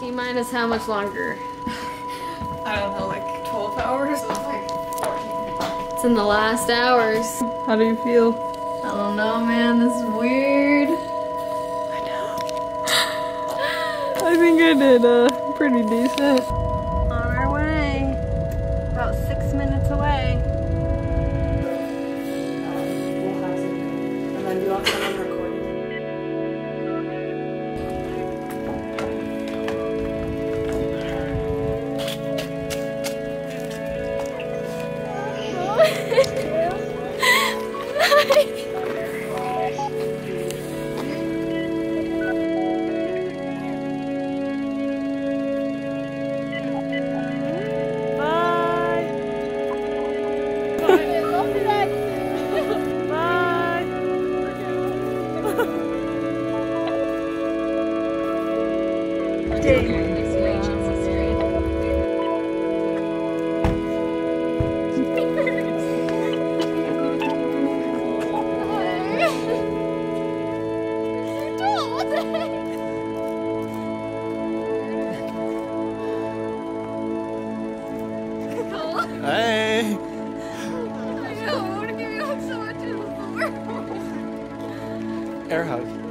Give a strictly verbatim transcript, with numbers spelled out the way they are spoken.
T minus how much longer? I don't know, like twelve hours? It was like fourteen. It's in the last hours. How do you feel? I don't know, man. This is weird. I know. I think I did uh, pretty decent. On our way. About six minutes away. And then do you want someone recording? Hey! I know, I want to give you so much in the floor. Air hug.